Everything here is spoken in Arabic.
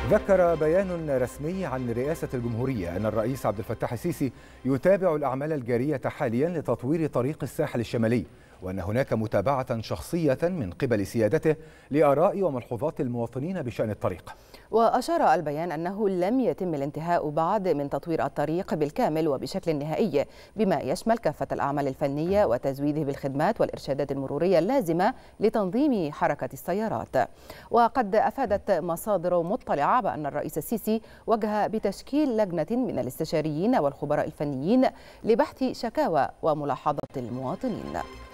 ذكر بيان رسمي عن رئاسة الجمهورية أن الرئيس عبد الفتاح السيسي يتابع الأعمال الجارية حاليا لتطوير طريق الساحل الشمالي، وأن هناك متابعة شخصية من قبل سيادته لآراء وملحوظات المواطنين بشأن الطريق. وأشار البيان أنه لم يتم الانتهاء بعد من تطوير الطريق بالكامل وبشكل نهائي، بما يشمل كافة الأعمال الفنية وتزويده بالخدمات والإرشادات المرورية اللازمة لتنظيم حركة السيارات. وقد أفادت مصادر مطلعة بأن الرئيس السيسي وجه بتشكيل لجنة من الاستشاريين والخبراء الفنيين لبحث شكاوى وملاحظة المواطنين.